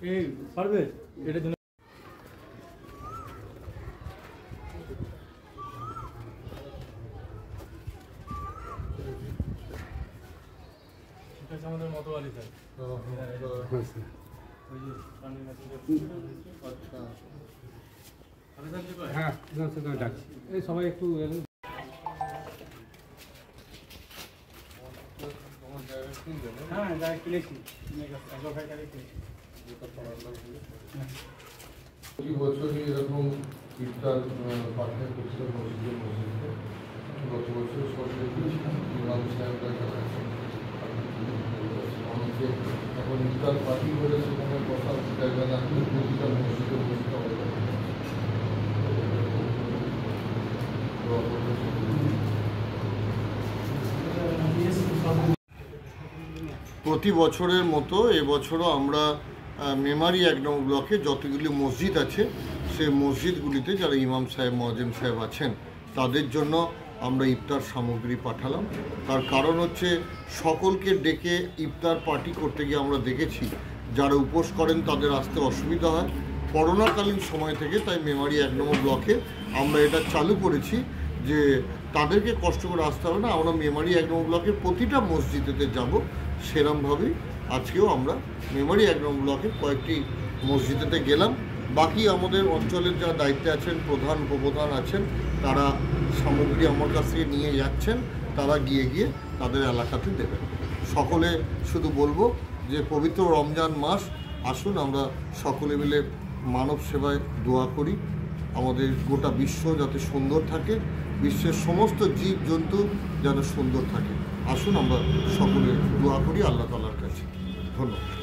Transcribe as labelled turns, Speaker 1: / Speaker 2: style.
Speaker 1: এই পারবে এটার জন্য আমাদের মতবালি স্যার হ্যাঁ ডাকছি এই সবাই একটু হ্যাঁ যা কিনেছি
Speaker 2: প্রতি বছরই এরকম ইফতার পাঠের করছে মসজিদে গত বছর সরকারি ইমাম সাহেবরা যারা আছেন অনেকে এখন ইফতার পার্টি করে সেখানে বসার জায়গা না করে প্রতিটা মসজিদে বসতে হবে। প্রতি বছরের মতো এবছরও আমরা মেমারি 1 নং ব্লকে যতগুলি মসজিদ আছে সেই মসজিদগুলিতে যারা ইমাম সাহেব মুয়াজ্জিন সাহেব আছেন তাদের জন্য আমরা ইফতার সামগ্রী পাঠালাম। তার কারণ হচ্ছে সকলকে ডেকে ইফতার পার্টি করতে গিয়ে আমরা দেখেছি যারা উপোস করেন তাদের আসতে অসুবিধা হয় করোনাকালীন সময় থেকে। তাই মেমারি 1 নং ব্লকে আমরা এটা চালু করেছি যে তাদেরকে কষ্ট করে আসতে হবে না, আমরা মেমারি 1 নং ব্লকের প্রতিটা মসজিদেতে যাব। সেরমভাবেই আজকেও আমরা মেমারি 1 নং ব্লকের কয়েকটি মসজিদেতে গেলাম। বাকি আমাদের অঞ্চলের যারা দায়িত্বে আছেন প্রধান উপপ্রধান আছেন তারা সামগ্রী আমার কাছ থেকে নিয়ে যাচ্ছেন, তারা গিয়ে গিয়ে তাদের এলাকাতে দেবেন। সকলে শুধু বলবো যে পবিত্র রমজান মাস, আসুন আমরা সকলে মিলে মানব সেবায় দোয়া করি, আমাদের গোটা বিশ্ব যাতে সুন্দর থাকে, বিশ্বের সমস্ত জীবজন্তু যাতে সুন্দর থাকে। আসুন আমরা সকলে দোয়া করি আল্লাহ তাআলার কাছে। ধন্যবাদ।